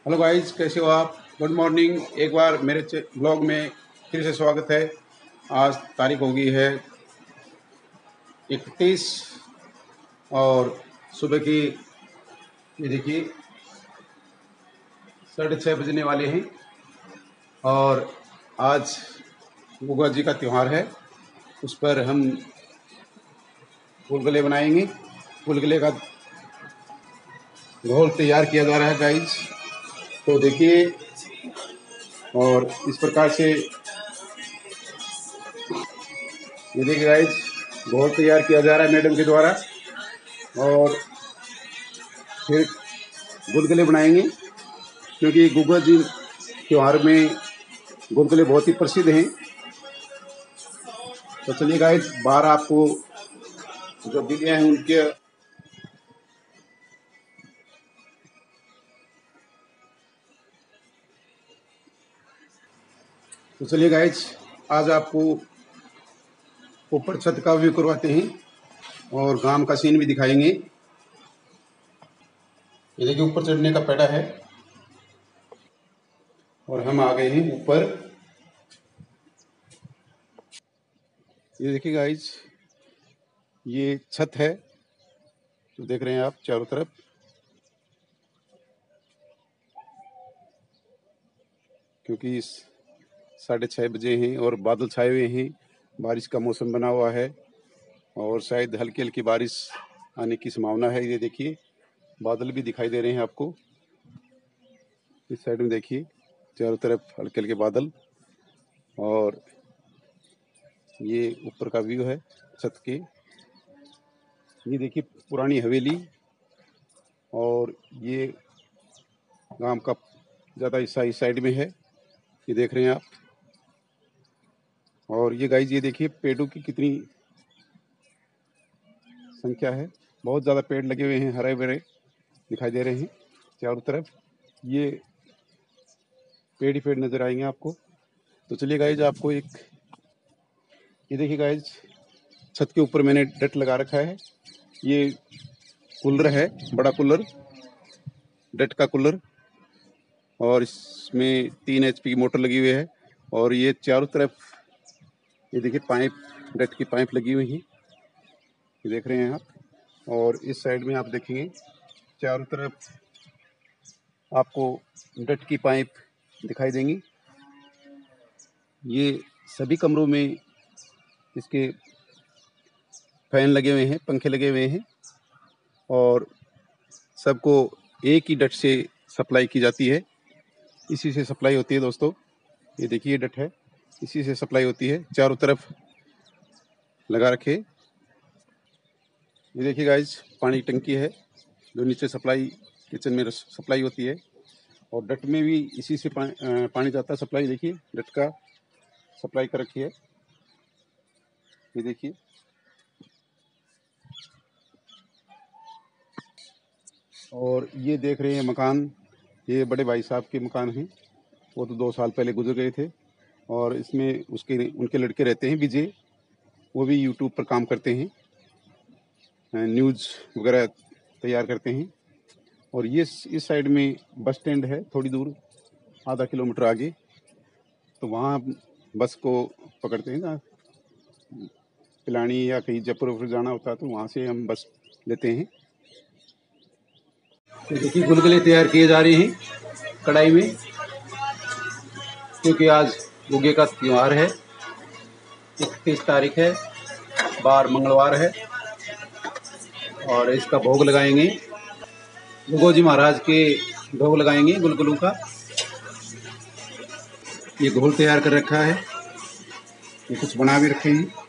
Hello guys, कैसे हो आप? Good morning. एक बार मेरे ब्लॉग में फिर से स्वागत है। आज तारीख हो गई है 31 और सुबह की ये देखिए 6:30 बजने वाले हैं। और आज गुगा जी का त्यौहार है, उस पर हम गुलगुले बनाएंगे। गुलगुले का घोल तैयार किया जा रहा है गाइस, तो देखिए। और इस प्रकार से ये देखिए गाइस, घोल तैयार किया जा रहा है मैडम के द्वारा। और फिर गुलगुले बनाएंगे, क्योंकि गुगा जी त्यौहार में गुलगुले बहुत ही प्रसिद्ध हैं। तो चलिए गाइस, बाहर आपको जो बिलियाँ हैं उनके तो चलिए गाइस, आज आपको ऊपर छत का व्यू करवाते हैं और गांव का सीन भी दिखाएंगे। ये देखिए ऊपर चढ़ने का पैड़ा है और हम आ गए हैं ऊपर। ये देखिए गाइस, ये छत है जो देख रहे हैं आप चारों तरफ। क्योंकि 6:30 बजे हैं और बादल छाए हुए हैं, बारिश का मौसम बना हुआ है और शायद हल्की हल्की बारिश आने की संभावना है। ये देखिए बादल भी दिखाई दे रहे हैं आपको। इस साइड में देखिए चारों तरफ हल्के हल्के बादल। और ये ऊपर का व्यू है छत के। ये देखिए पुरानी हवेली, और ये गांव का ज़्यादा हिस्सा इस साइड में है, ये देख रहे हैं आप। और ये गाइस, ये देखिए पेड़ों की कितनी संख्या है। बहुत ज़्यादा पेड़ लगे हुए हैं, हरे भरे दिखाई दे रहे हैं चारों तरफ। ये पेड़ ही पेड़ नज़र आएंगे आपको। तो चलिए गाइस, आपको एक ये देखिए गाइस, छत के ऊपर मैंने डट लगा रखा है। ये कूलर है, बड़ा कूलर, डट का कूलर। और इसमें 3 HP की मोटर लगी हुई है। और ये चारों तरफ ये देखिए पाइप, डट की पाइप लगी हुई है, ये देख रहे हैं आप। और इस साइड में आप देखेंगे चारों तरफ आपको डट की पाइप दिखाई देंगी। ये सभी कमरों में इसके फैन लगे हुए हैं, पंखे लगे हुए हैं, और सबको एक ही डट से सप्लाई की जाती है। इसी से सप्लाई होती है दोस्तों। ये देखिए डट है, इसी से सप्लाई होती है, चारों तरफ लगा रखे। ये देखिए गाइस, पानी की टंकी है जो नीचे सप्लाई, किचन में सप्लाई होती है। और डट में भी इसी से पानी जाता है सप्लाई। देखिए डट का सप्लाई कर रखी है, ये देखिए। और ये देख रहे हैं मकान, ये बड़े भाई साहब के मकान हैं। वो तो 2 साल पहले गुजर गए थे। और इसमें उनके लड़के रहते हैं विजय, वो भी यूट्यूब पर काम करते हैं, न्यूज़ वगैरह तैयार करते हैं। और ये इस साइड में बस स्टैंड है, थोड़ी दूर, आधा किलोमीटर आगे। तो वहाँ बस को पकड़ते हैं ना, पिलानी या कहीं जयपुर जाना होता है तो वहाँ से हम बस लेते हैं। तो देखिए गुलगुले तैयार किए जा रहे हैं कढ़ाई में, क्योंकि आज गुगे का त्यौहार है। 31 तारीख है, बार मंगलवार है। और इसका भोग लगाएंगे, गुगो जी महाराज के भोग लगाएंगे गुलगुलों का। ये घोल तैयार कर रखा है, ये कुछ बना भी रखे हैं।